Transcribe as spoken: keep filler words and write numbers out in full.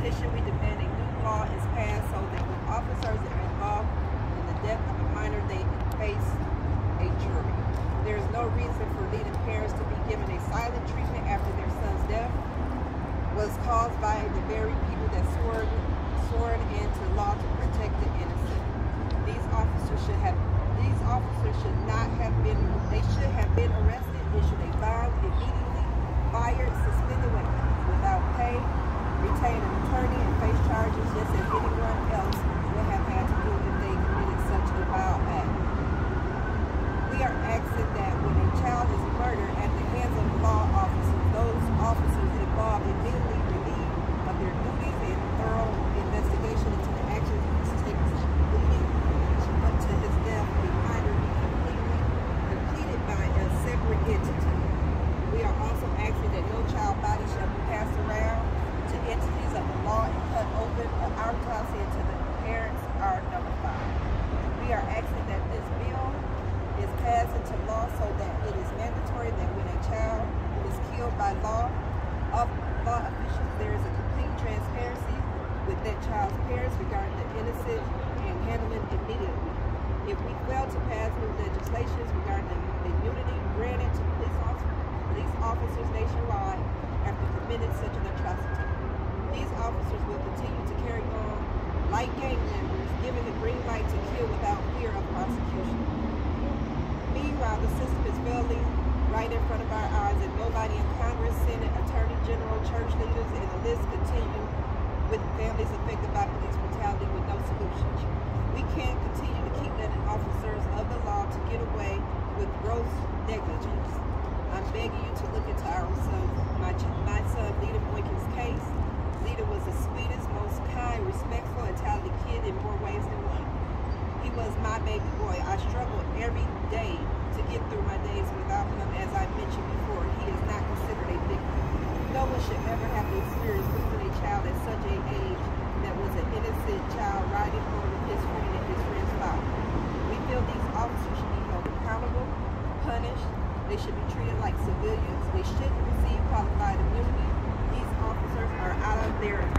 addition, we demand a new law is passed so that when officers are involved in the death of a minor, they face a jury. There is no reason for leading parents to be given a silent treatment after their son's death was caused by the very people that swore sworn into law to protect the innocent. These officers should have these officers should not have been they should have been arrested, issued a bond, immediately fired, suspended without pay, retain an attorney, and face charges just as anyone else would have had to do if they committed such a vile act. We are asking that when a child is murdered at the hands of law officers, those officers involved immediately relieved of their duties and thorough investigation into the actions of his statements leading up to his death. A minor be completely completed by a separate entity. We are also asking that no child body shall be passed around to entities of the law and cut open or autopsy until the parents are notified. We are asking that this bill is passed into law so that it is mandatory that when a child is killed by law of law officials, there is a complete transparency with that child's parents regarding the innocent and handling immediately. If we fail to pass new legislations regarding the immunity granted to police officers, police officers nationwide after committing such an atrocity, these officers will continue to carry on like gang members, given the green light to kill without fear of prosecution. Meanwhile, the system is failing right in front of our eyes, and nobody in Congress, Senate, Attorney General, church leaders, and the list continue with families affected by police brutality with no solution. We can't continue to keep letting officers of the law to get away with gross negligence. I'm begging you to look into our son, my, my son, Lita Boykins' case. Lita was the sweetest, most kind, respectful, and talented kid in more ways than one. He was my baby boy. I struggled every day to get through my days without him. As I mentioned before, he is not considered a victim. No one should ever have to experience losing a child at such a age that was an innocent child riding home with his friend and his friend's father. We feel these officers should be held accountable, punished. They should be treated like civilians. They shouldn't receive qualified immunity. These officers are out of their